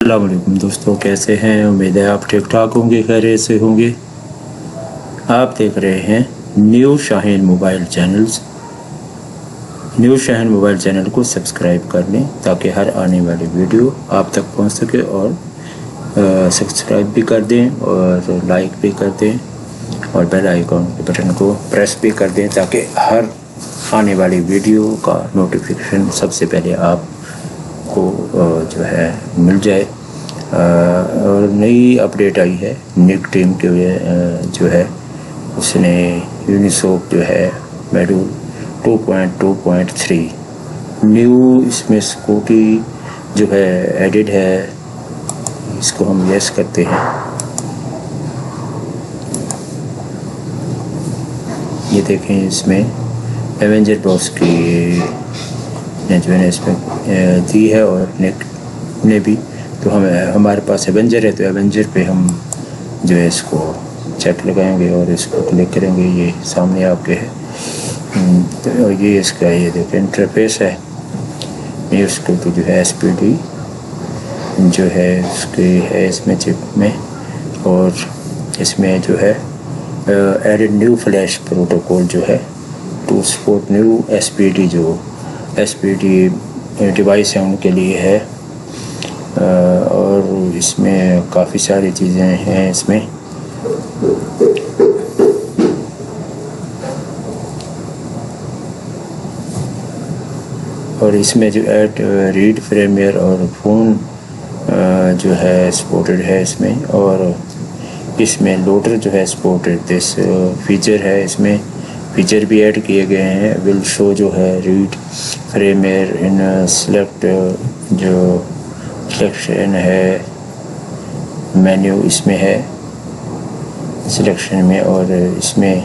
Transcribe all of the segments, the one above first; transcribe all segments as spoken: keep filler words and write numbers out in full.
अस्सलाम वालेकुम दोस्तों, कैसे हैं? उम्मीद है आप ठीक ठाक होंगे, खैरियत से होंगे। आप देख रहे हैं new Shaheen mobile channels. New Shaheen mobile channel को सब्सक्राइब कर लें ताकि हर आने वाली वीडियो आप तक पहुंच सके, और सब्सक्राइब भी कर दें और लाइक भी कर दें और बेल आइकॉन के बटन को प्रेस भी कर दें ताकि हर आने वाली वीडियो का नोटिफिकेशन सबसे पहले आप को जो है मिल जाए। और नई अपडेट आई है निक टीम के जो है उसने यूनिसोक जो है module two point two point three new इसमें स्कूटी जो है एडिड है। इसको हम यस करते हैं। ये देखें, इसमें एवेंजर बॉस की जो है इसमें दी है और निक ने भी। तो हम हमारे पास एवेंजर है तो एवेंजर पे हम जो है इसको चेक लगाएंगे और इसको क्लिक करेंगे। ये सामने आपके है। तो ये इसका ये देखिए इंटरफेस है। ये उसको तो जो है एस पी डी जो है उसके है इसमें चिप में, और इसमें जो है एडेड न्यू फ्लैश प्रोटोकॉल जो है to support new S P D जो एस पी डी डिवाइस है उनके लिए है। और इसमें काफ़ी सारी चीज़ें हैं इसमें। और इसमें जो ऐड रीड फ्रेमवेयर और फ़ोन जो है सपोर्टेड है इसमें, और इसमें लोडर जो है सपोर्टेड दिस फीचर है। इसमें फीचर भी ऐड किए गए हैं। विल शो जो है रीड फ्रेमवेयर इन सेलेक्ट जो सिलेक्शन है मेन्यू इसमें है सिलेक्शन में, और इसमें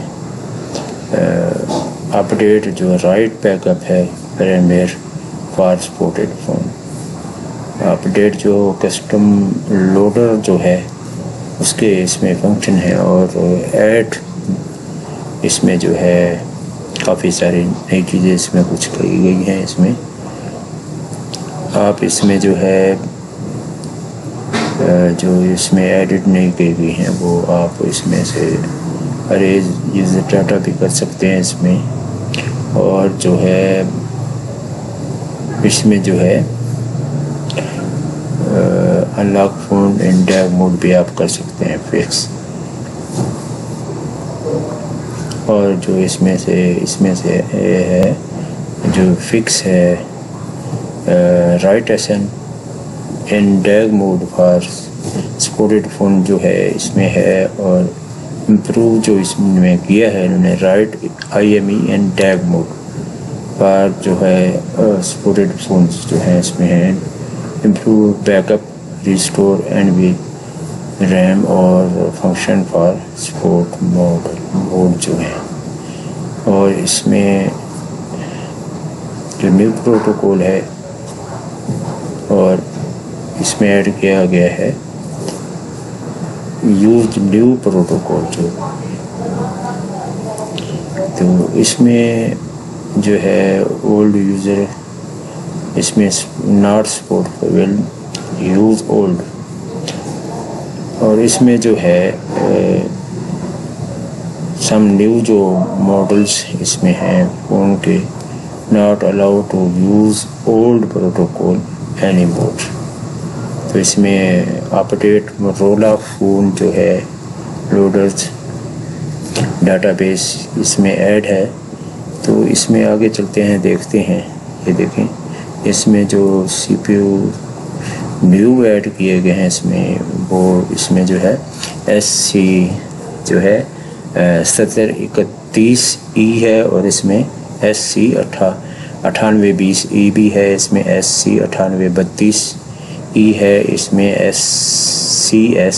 अपडेट जो राइट बैकअप है firmware for supported phone. Update जो कस्टम लोडर जो है उसके इसमें फंक्शन है, और ऐड इसमें जो है काफ़ी सारी नई चीज़ें इसमें कुछ कही गई हैं। इसमें आप इसमें जो है जो इसमें एडिट नहीं की गई हैं वो आप इसमें से अरेज यूज़र डाटा भी कर सकते हैं इसमें। और जो है इसमें जो है unlock phone in diag mode भी आप कर सकते हैं फिक्स। और जो इसमें से इसमें से है जो फिक्स है राइट एसन in diag mode for supported phone जो है इसमें है। और इम्प्रूव जो इसमें किया है इन्होंने write I M E and diag mode for जो है सपोर्टेड फ़ोन जो है इसमें है। Improve backup restore and V RAM और function for support mode mode जो है। और इसमें जो न्यू प्रोटोकॉल है और इसमें ऐड किया गया है यूज न्यू प्रोटोकॉल जो। तो इसमें जो है ओल्ड यूज़र इसमें not support will use old. और इसमें जो है सम न्यू जो मॉडल्स इसमें हैं फ़ोन के not allowed to use old protocol any more. तो इसमें अपडेट मोटोरोला फ़ोन जो है लोडर्स डाटाबेस इसमें ऐड है। तो इसमें आगे चलते हैं, देखते हैं। ये देखें, इसमें जो C P U new add किए गए हैं इसमें वो इसमें जो है एस सी जो है सत्तर इकतीस ई है, और इसमें एस सी अठा अठानवे बीस ई भी है। इसमें एस सी अठानवे बत्तीस ई है। इसमें एस सी एस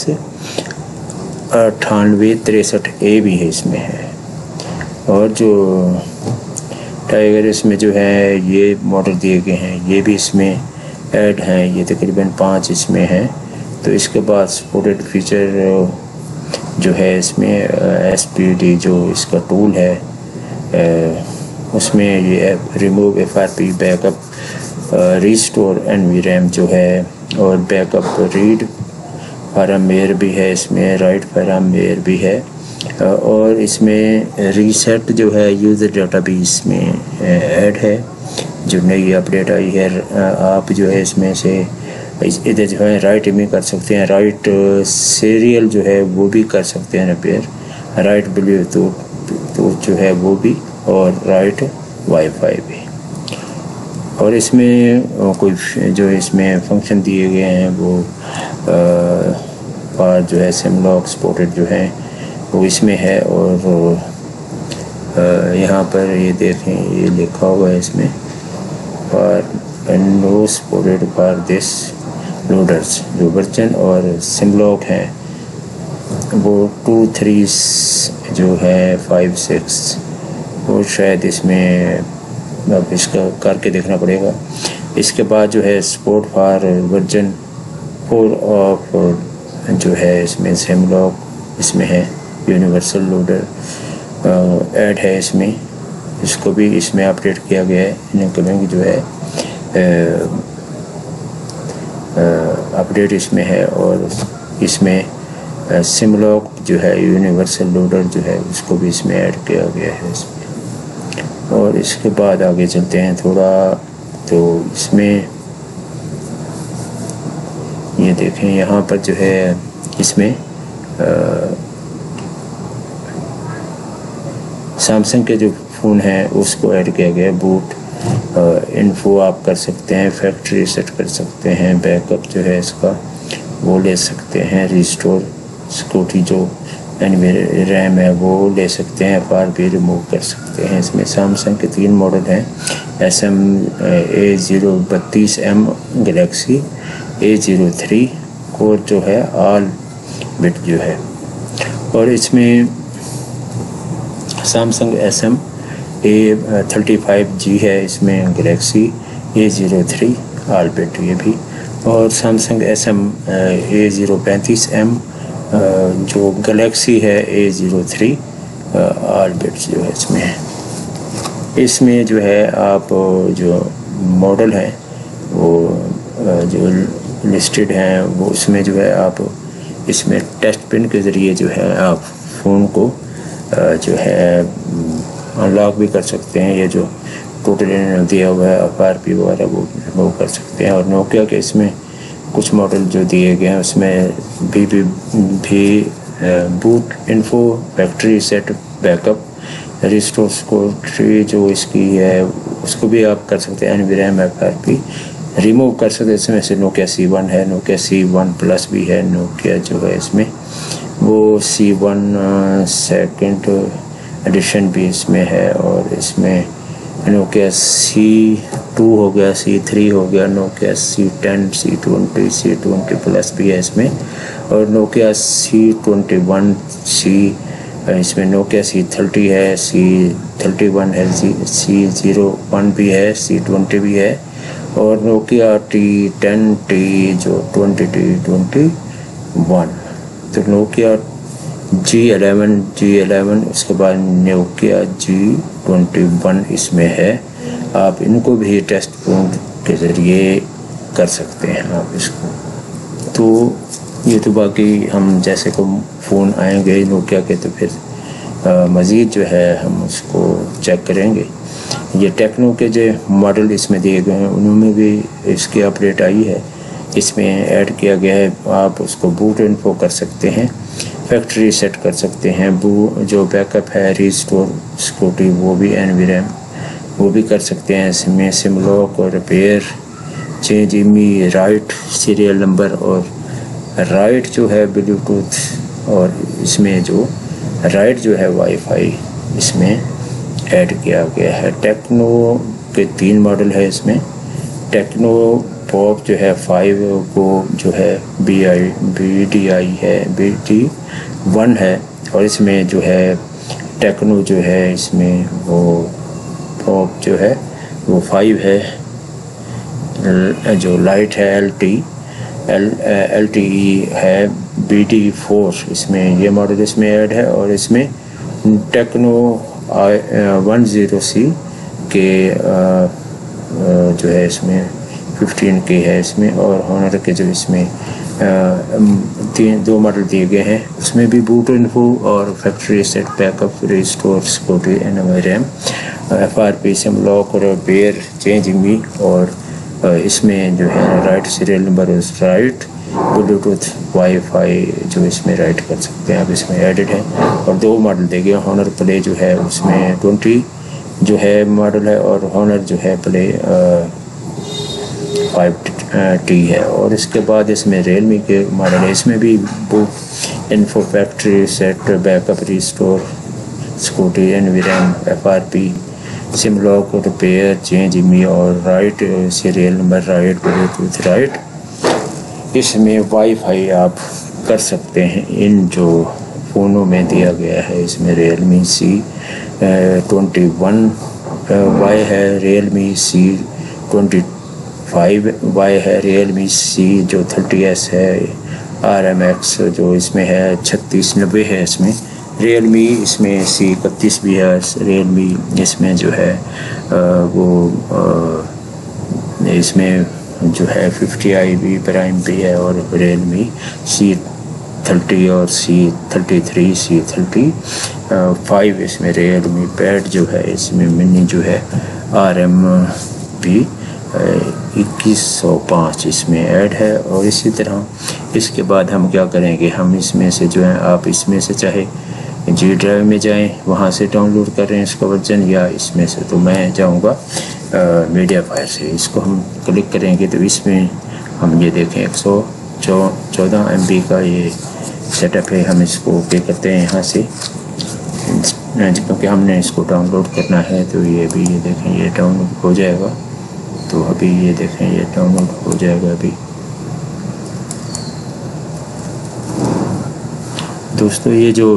अठानवे तिरसठ ए भी है इसमें है। और जो टाइगर इसमें जो है ये मॉडल दिए गए हैं ये भी इसमें ऐड हैं। ये तकरीबन पाँच इसमें हैं। तो इसके बाद सपोर्टेड फीचर जो है इसमें एस पी डी जो इसका टूल है उसमें ये remove F R P backup restore N V RAM जो है और बैकअप रीड फार्मवेयर भी है इसमें, राइट फार्मवेयर भी है, और इसमें रीसेट जो है यूज़र डाटा भी इसमें ऐड है जो नई अपडेट आई है। आप जो है इसमें से इधर जो है राइट में कर सकते हैं, राइट सीरियल जो है वो भी कर सकते हैं रिपेयर, राइट ब्लूटूथ तो जो है वो भी, और राइट वाईफाई भी। और इसमें कोई जो इसमें फंक्शन दिए गए हैं वो और जो है सिमलॉक सपोर्टेड जो है वो इसमें है। और यहाँ पर ये देखें ये लिखा हुआ है इसमें for no supported for this loaders, जो वर्जन और सिमलॉक हैं वो टू थ्री जो है फाइव सिक्स, वो शायद इसमें अब इसका करके देखना पड़ेगा। इसके बाद जो है support for version four of जो है इसमें सिमलॉक इसमें है, यूनिवर्सल लोडर ऐड है इसमें, इसको भी इसमें अपडेट किया गया है। इनकमिंग जो है अपडेट इसमें है, और इसमें सिमलॉक जो है यूनिवर्सल लोडर जो है उसको भी इसमें ऐड किया गया है इसमें। और इसके बाद आगे चलते हैं थोड़ा, तो इसमें ये देखें यहाँ पर जो है इसमें सैमसंग के जो फ़ोन हैं उसको ऐड किया गया है। बूट इन्फो आप कर सकते हैं, फैक्ट्री सेट कर सकते हैं, बैकअप जो है इसका वो ले सकते हैं, रिस्टोर सिक्योरिटी जो एनवी रैम है वो ले सकते हैं, एफ आर भी रिमूव कर सकते हैं। इसमें सैमसंग के तीन मॉडल हैं, एस एम ए ज़ीरो बत्तीस M Galaxy A zero three core जो है ऑल बिट जो है, और इसमें Samsung S M A thirty five G है इसमें Galaxy A zero three all bit ये भी, और Samsung S M A zero पैंतीस एम जो गलेक्सी है A zero three all bits जो है इसमें है। इसमें जो है आप जो मॉडल हैं वो जो लिस्टेड हैं वो इसमें जो है आप इसमें टेस्ट पिन के ज़रिए जो है आप फ़ोन को जो है अनलॉक भी कर सकते हैं। ये जो टोटल दिया हुआ है एफ आर पी वगैरह वो वो कर सकते हैं। और नोकिया के इसमें कुछ मॉडल जो दिए गए हैं उसमें भी भी, भी boot info factory set backup restore security जो इसकी है उसको भी आप कर सकते हैं, N V RAM F R P remove कर सकते हैं। इसमें से नोकिया सी वन है, नोकिया सी वन प्लस भी है, नोकिया जो है इसमें वो सी वन सेकेंड एडिशन भी इसमें है, और इसमें नोकिया सी टू हो गया, सी थ्री हो गया, Nokia C ten, C twenty, C twenty plus भी है इसमें, और Nokia C twenty one C इसमें नोकिया सी थर्टी है, सी थर्टी वन है, सी सी ज़ीरो वन भी है, सी ट्वेंटी भी है, और नोकिया टी टेन टी जो ट्वेंटी टी ट्वेंटी वन, तो Nokia G eleven G eleven उसके बाद नोकिया जी ट्वेंटी वन इसमें है। आप इनको भी टेस्ट पॉइंट के ज़रिए कर सकते हैं आप इसको। तो ये तो बाकी हम जैसे को फ़ोन आएंगे नोकिया के तो फिर मज़ीद जो है हम उसको चेक करेंगे। ये टेक्नो के जो मॉडल इसमें दिए गए हैं उनमें भी इसकी अपडेट आई है, इसमें ऐड किया गया है। आप उसको बूट इन्फो कर सकते हैं, फैक्ट्री सेट कर सकते हैं, बू जो बैकअप है रिस्टोर सिक्योरिटी वो भी एन वी रैम वो भी कर सकते हैं। इसमें सिमलॉक और repair change IMEI write serial number और राइट जो है ब्लूटूथ, और इसमें जो राइट जो है वाईफाई इसमें ऐड किया गया है। टेक्नो के तीन मॉडल है इसमें, टेक्नो पॉप जो है फाइव को जो है B I B D I है बी डी वन है, और इसमें जो है टेक्नो जो है इसमें वो पॉप जो है वो फाइव है, जो लाइट है L T L L T E है बी डी फोर इसमें ये मॉडल इसमें ऐड है, और इसमें टेक्नो वन ज़ीरो सी के जो है इसमें फिफ्टीन के है इसमें, और हॉनर के जो इसमें तीन दो मॉडल दिए गए हैं उसमें भी बूट इन्फो और factory set backup restore security and RAM F R P sim lock और बेयर चेंजिंग मी, और इसमें जो है write serial number write Bluetooth WiFi जो इसमें राइट कर सकते हैं आप, इसमें एडिड है। और दो मॉडल देंगे, हॉनर प्ले जो है उसमें ट्वेंटी जो है मॉडल है, और हॉनर जो है प्ले फाइव टी है। और इसके बाद इसमें रियलमी के मॉडल है, इसमें भी boot info factory set backup restore security and RAM F R P sim lock repair change me और write serial number write Bluetooth write. इसमें वाईफाई आप कर सकते हैं इन जो फ़ोनों में दिया गया है। इसमें Realme C twenty one Y है, Realme C twenty five Y है, रियलमी सी जो थर्टी एस है, आर एम एक्स जो इसमें है छत्तीस नब्बे है इसमें, रियलमी इसमें सी इकतीस भी है, रियलमी इसमें जो है आ, वो आ, इसमें जो है फिफ्टी आई भी प्राइम भी है, और रियलमी सी थर्टी और C thirty three C thirty five इसमें रियलमी पैड जो है इसमें मिनी जो है आर एम भी इक्कीस सौ पाँच इसमें ऐड है। और इसी तरह इसके बाद हम क्या करेंगे, हम इसमें से जो है आप इसमें से चाहे जी ड्राइव में जाएं वहाँ से डाउनलोड कर रहे हैं इसका वर्जन, या इसमें से तो मैं जाऊँगा मीडिया फायर से। इसको हम क्लिक करेंगे तो इसमें हम ये देखें एक सौ चौदह एम बी का ये सेटअप है। हम इसको पे करते हैं यहाँ से, क्योंकि हमने इसको डाउनलोड करना है। तो ये भी ये देखें ये डाउनलोड हो जाएगा, तो अभी ये देखें ये डाउनलोड हो जाएगा अभी। दोस्तों ये जो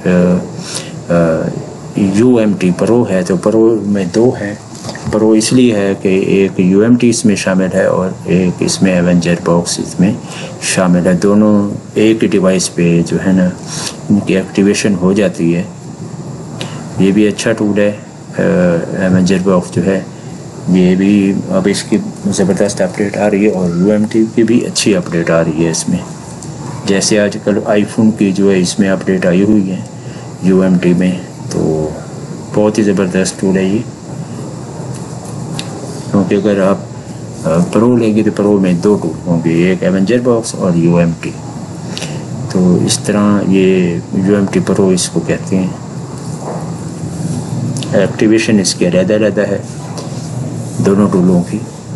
यू एम टी प्रो है, तो प्रो में दो है। प्रो इसलिए है कि एक यू एम टी इसमें शामिल है और एक इसमें एवेंजर बॉक्स इसमें शामिल है। दोनों एक डिवाइस पे जो है ना इनकी एक्टिवेशन हो जाती है। ये भी अच्छा टूल है एवेंजर बॉक्स जो है, ये भी अब इसकी ज़बरदस्त अपडेट आ रही है, और यू एम टी की भी अच्छी अपडेट आ रही है इसमें। जैसे आजकल आईफोन की जो है इसमें अपडेट आई हुई है यू एम टी में, तो बहुत ही ज़बरदस्त टूल है ये। क्योंकि अगर आप प्रो लेंगे तो प्रो में दो टूल होंगे, एक एवेंजर बॉक्स और यू एम टी। तो इस तरह ये यू एम टी प्रो इसको कहते हैं। एक्टिवेशन इसकी अलग अलग है दोनों टूलों की,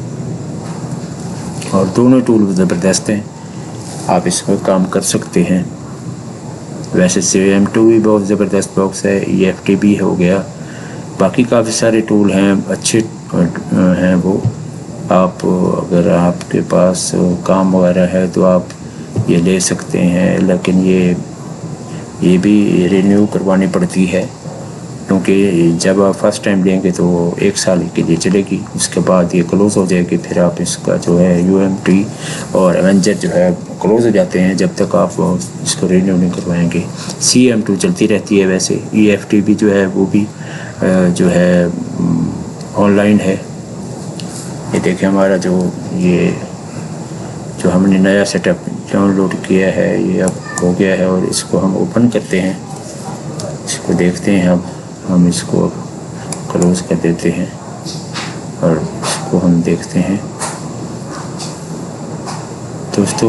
और दोनों टूल ज़बरदस्त हैं, आप इसमें काम कर सकते हैं। वैसे सी एम टू भी बहुत ज़बरदस्त बॉक्स है, ई एफ टी भी हो गया, बाकी काफ़ी सारे टूल हैं अच्छे हैं वो। आप अगर आपके पास काम वगैरह है तो आप ये ले सकते हैं, लेकिन ये ये भी रिन्यू करवानी पड़ती है, क्योंकि जब आप फर्स्ट टाइम लेंगे तो एक साल के लिए चलेगी, उसके बाद ये क्लोज़ हो जाएगी। फिर आप इसका जो है यू एम टी और एवेंजर जो है क्लोज़ हो जाते हैं जब तक आप इसको रिन्यू नहीं करवाएंगे। सी एम टू चलती रहती है। वैसे ई एफ टी भी जो है वो भी जो है ऑनलाइन है। ये देखिए हमारा जो ये जो हमने नया सेटअप डाउनलोड किया है ये अब हो गया है, और इसको हम ओपन करते हैं, इसको देखते हैं। अब हम इसको क्लोज़ कर देते हैं और इसको हम देखते हैं। दोस्तों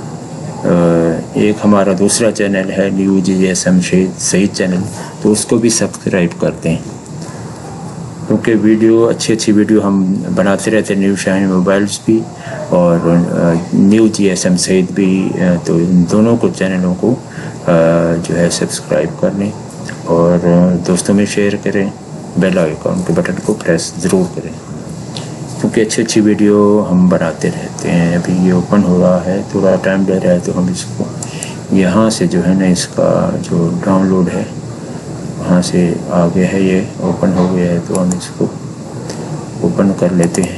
एक हमारा दूसरा चैनल है new G S M Saeed channel, तो उसको भी सब्सक्राइब करते हैं, क्योंकि वीडियो अच्छी अच्छी वीडियो हम बनाते रहते हैं, न्यू शाहीन मोबाइल्स भी और new G S M Saeed भी। तो इन दोनों को चैनलों को जो है सब्सक्राइब कर लें और दोस्तों में शेयर करें, बेल आइकॉन के बटन को प्रेस ज़रूर करें, क्योंकि अच्छी अच्छी वीडियो हम बनाते रहते हैं। अभी ये ओपन हो रहा है, थोड़ा टाइम ले रहा है, तो हम इसको यहाँ से जो है ना इसका जो डाउनलोड है वहाँ से आ गया है, ये ओपन हो गया है, तो हम इसको ओपन कर लेते हैं।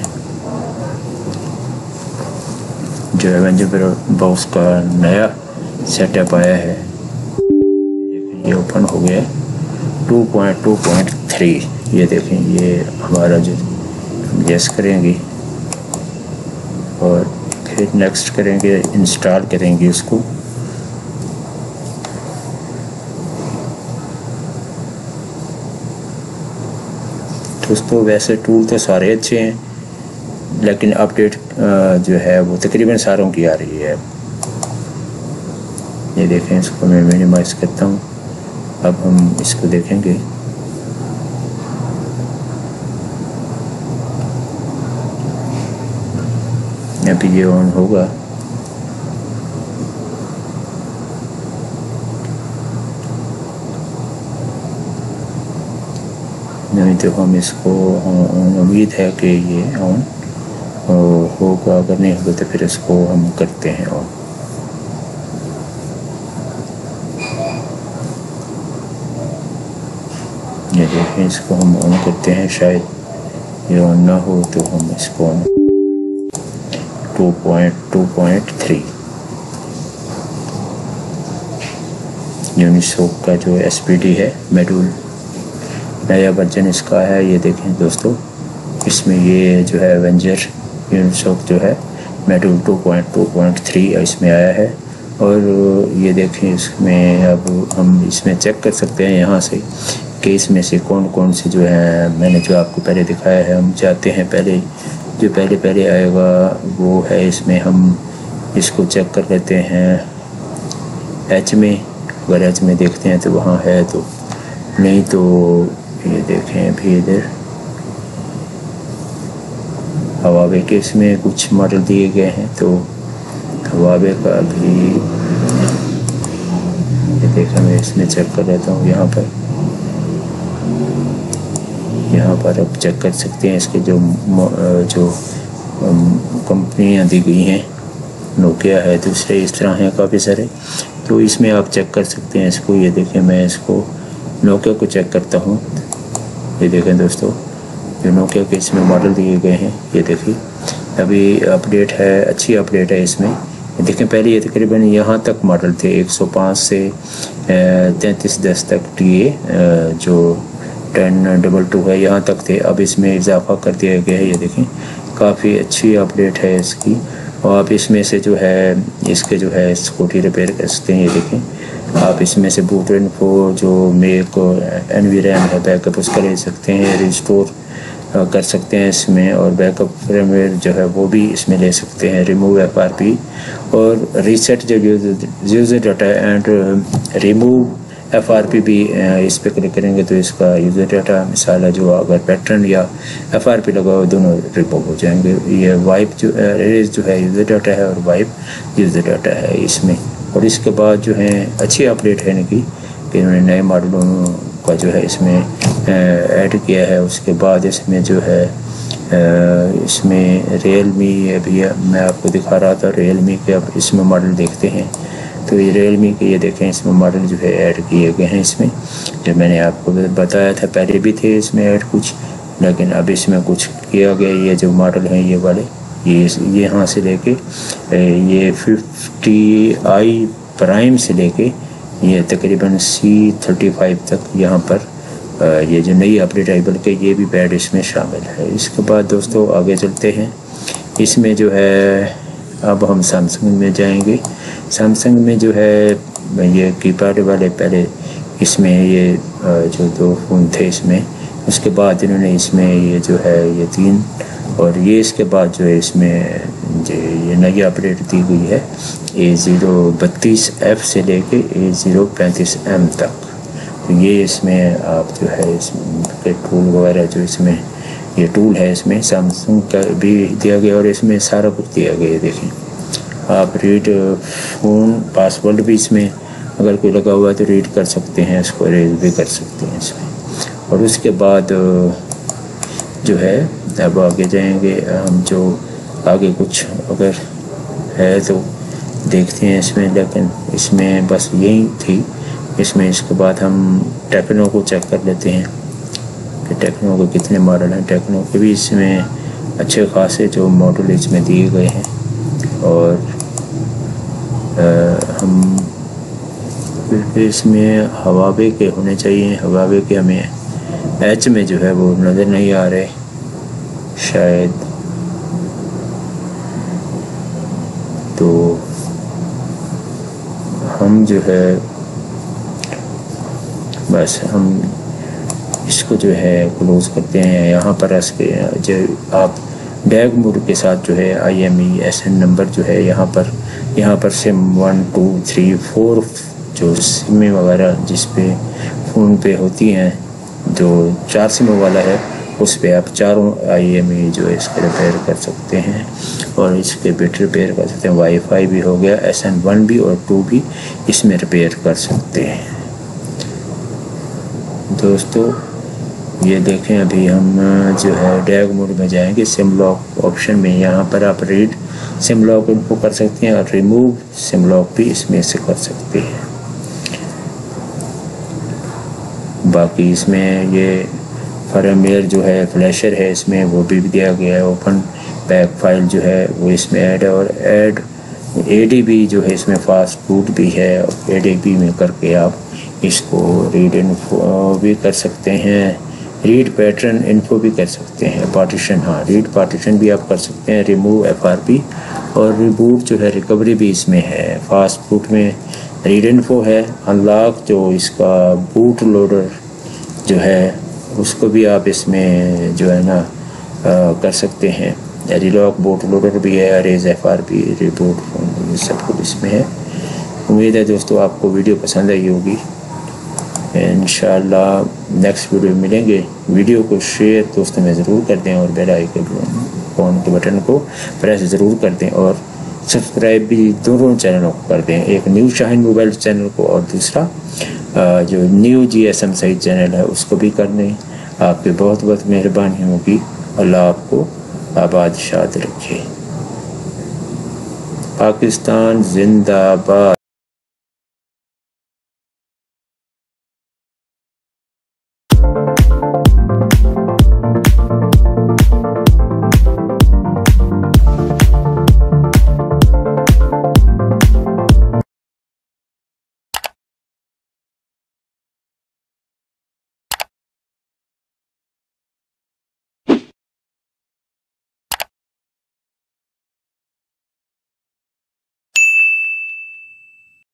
जो एवेंजर बॉक्स का नया सेटअप आया है ये ओपन हो गया है two point two point three. ये देखें ये हमारा जो यस करेंगे और फिर नेक्स्ट करेंगे, इंस्टॉल करेंगे इसको। दोस्तों वैसे टूल तो सारे अच्छे हैं, लेकिन अपडेट जो है वो तकरीबन सारों की आ रही है। ये देखें, इसको मैं मिनिमाइज करता हूँ। अब हम इसको देखेंगे। अभी ये ऑन होगा। नहीं तो हम इसको, उम्मीद है कि ये ऑन होगा, अगर नहीं होगा तो फिर इसको हम करते हैं ऑन। ये देखें, इसको हम ऑन करते हैं, शायद ये ऑन ना हो तो हम इसको on. Two point two point three Unisoc का जो एस पी डी है, मॉड्यूल नया वर्जन इसका है। ये देखें दोस्तों, इसमें ये जो है एवेंजर यूनिसोक जो है module two point two point three इसमें आया है। और ये देखें, इसमें अब हम इसमें चेक कर सकते हैं यहाँ से कि इसमें से कौन कौन से जो है, मैंने जो आपको पहले दिखाया है, हम चाहते हैं पहले जो पहले पहले आएगा वो है। इसमें हम इसको चेक कर लेते हैं एच में। अगर एच में देखते हैं तो वहाँ है, तो नहीं तो ये देखें अभी इधर हवावे के इसमें कुछ मॉडल दिए गए हैं। तो हवावे का भी ये देखा, मैं इसमें चेक कर लेता हूँ। यहाँ पर यहाँ पर आप चेक कर सकते हैं इसके जो जो कंपनियाँ दी गई हैं। नोकिया है, दूसरे इस तरह हैं काफ़ी सारे, तो इसमें आप चेक कर सकते हैं इसको। ये देखें, मैं इसको नोकिया को चेक करता हूँ। ये देखें दोस्तों, जो नोकिया के इसमें मॉडल दिए गए हैं, ये देखिए अभी अपडेट है, अच्छी अपडेट है इसमें। देखें, पहले ये तकरीबन यहाँ तक मॉडल थे, एक सौ पाँच से तैंतीस दस तक टी ए जो टेन डबल टू है यहाँ तक थे। अब इसमें इजाफा कर दिया गया है। ये देखें, काफ़ी अच्छी अपडेट है इसकी। और आप इसमें से जो है इसके जो है स्कूटी रिपेयर कर सकते हैं। ये देखें, आप इसमें से बूट इन्फो जो मेक एन वी रैम है, बैकअप उसका ले सकते हैं, रिस्टोर कर सकते हैं इसमें। और बैकअप फर्मवेयर जो है वो भी इसमें ले सकते हैं, रिमूव एफ आर पी और रीसेट जो user data and remove F R P भी इस पर क्लिक करेंगे तो इसका यूज़र डाटा, मिसाल है जो अगर पैटर्न या एफ आर पी लगा हो, दोनों रिमूव हो जाएंगे। ये वाइप जो एरेज जो है यूज़र डाटा है और वाइप यूज़र डाटा है इसमें। और इसके बाद जो है अच्छी अपडेट है इनकी कि इन्होंने नए मॉडलों का जो है इसमें ऐड किया है। उसके बाद इसमें जो है इसमें रियलमी, अभी मैं आपको दिखा रहा था रियलमी के, अब इसमें मॉडल देखते हैं। तो ये रियलमी के ये देखें, इसमें मॉडल जो है ऐड किए गए हैं इसमें। जो मैंने आपको बताया था पहले भी थे इसमें ऐड कुछ, लेकिन अब इसमें कुछ किया गया। ये जो मॉडल हैं ये वाले, ये ये यहाँ से लेके ये फिफ्टी आई प्राइम से लेके ये तकरीबन सी थर्टी फाइव तक यहाँ पर ये जो नई अपडेट आई, बल्कि ये भी पैड इसमें शामिल है। इसके बाद दोस्तों आगे चलते हैं। इसमें जो है अब हम सैमसंग में जाएंगे। सैमसंग में जो है ये कीपैड वाले पहले इसमें ये जो दो फ़ोन थे इसमें, उसके बाद इन्होंने इसमें ये जो है ये तीन, और ये इसके बाद जो है इसमें जो ये नई अपडेट दी गई है ए ज़ीरो बत्तीस एफ से लेके ए ज़ीरो पैंतीस एम तक। तो ये इसमें आप जो है इसमें टूल वगैरह जो इसमें ये टूल है इसमें सैमसंग का भी दिया गया और इसमें सारा कुछ दिया गया। देखें आप रीड फ़ोन पासवर्ड भी इसमें अगर कोई लगा हुआ है तो रीड कर सकते हैं, इसको रेज भी कर सकते हैं इसमें। और उसके बाद जो है अब आगे जाएंगे हम, जो आगे कुछ अगर है तो देखते हैं इसमें, लेकिन इसमें बस यही थी इसमें। इसके बाद हम टेक्नो को चेक कर लेते हैं कि टेक्नो के कितने मॉडल हैं। टेक्नो के भी इसमें अच्छे खासे जो मॉडल इसमें दिए गए हैं। और आ, हम फिर इसमें हवावे के होने चाहिए। हवावे के हमें एच में जो है वो नज़र नहीं आ रहे शायद। तो हम जो है बस हम इसको जो है क्लोज करते हैं। यहाँ पर इसके जो आप डैग मोड के साथ जो है I M E S N number जो है यहाँ पर यहाँ पर sim one two three four जो सिम वगैरह जिस पे फ़ोन पे होती हैं, जो चार सिमों वाला है उस पे आप चारों आई एम ई जो है इसके रिपेयर कर सकते हैं और इसके बिट रिपेयर कर सकते हैं। वाईफाई भी हो गया, एस एन वन भी और टू भी इसमें रिपेयर कर सकते हैं। दोस्तों ये देखें, अभी हम जो है डैग मोड में जाएंगे। सिम लॉक ऑप्शन में यहाँ पर आप रीड सिम लॉक इनको कर सकते हैं और रिमूव सिम लॉक भी इसमें से कर सकते हैं। बाकी इसमें ये फर्मवेयर जो है फ्लैशर है इसमें वो भी दिया गया है। ओपन बैक फाइल जो है वो इसमें ऐड है और ऐड ए डी बी जो है इसमें फास्ट बूट भी है। ए डी बी में करके आप इसको रीड इन्फो भी कर सकते हैं, रीड पैटर्न इन्फो भी कर सकते हैं। पार्टीशन, हाँ रीड पार्टीशन भी आप कर सकते हैं। रिमूव एफ आर पी और रिबूट जो है रिकवरी भी इसमें है। फास्ट बूट में रीड इन्फो है। अनलॉक जो इसका बूट लोडर जो है उसको भी आप इसमें जो है ना आ, कर सकते हैं। रिलॉक बूट लोडर भी है, रेज एफ आर पी, रिबूट, सब कुछ इसमें है। उम्मीद है दोस्तों आपको वीडियो पसंद आई होगी। इंशाल्लाह नेक्स्ट वीडियो में मिलेंगे। वीडियो को शेयर दोस्तों में ज़रूर कर दें और बेल आइकन के बटन को प्रेस ज़रूर कर दें और सब्सक्राइब भी दोनों चैनलों को कर दें, एक न्यू शाहीन मोबाइल चैनल को और दूसरा जो new G S M Saeed channel है उसको भी कर दें। आपकी बहुत बहुत मेहरबानी होगी। अल्लाह आपको आबाद शाद रखे। पाकिस्तान जिंदाबाद।